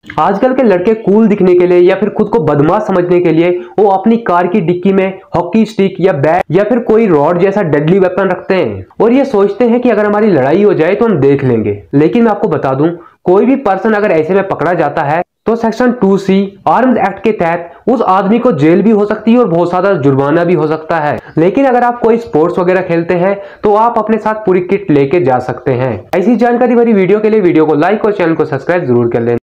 आजकल के लड़के कूल दिखने के लिए या फिर खुद को बदमाश समझने के लिए वो अपनी कार की डिक्की में हॉकी स्टिक या बैट या फिर कोई रॉड जैसा डेडली वेपन रखते हैं और ये सोचते हैं कि अगर हमारी लड़ाई हो जाए तो हम देख लेंगे। लेकिन मैं आपको बता दूं, कोई भी पर्सन अगर ऐसे में पकड़ा जाता है तो सेक्शन 2C आर्म्स एक्ट के तहत उस आदमी को जेल भी हो सकती है और बहुत ज्यादा जुर्माना भी हो सकता है। लेकिन अगर आप कोई स्पोर्ट्स वगैरह खेलते हैं तो आप अपने साथ पूरी किट लेके जा सकते हैं। ऐसी जानकारी भरी वीडियो के लिए वीडियो को लाइक और चैनल को सब्सक्राइब जरूर कर लें।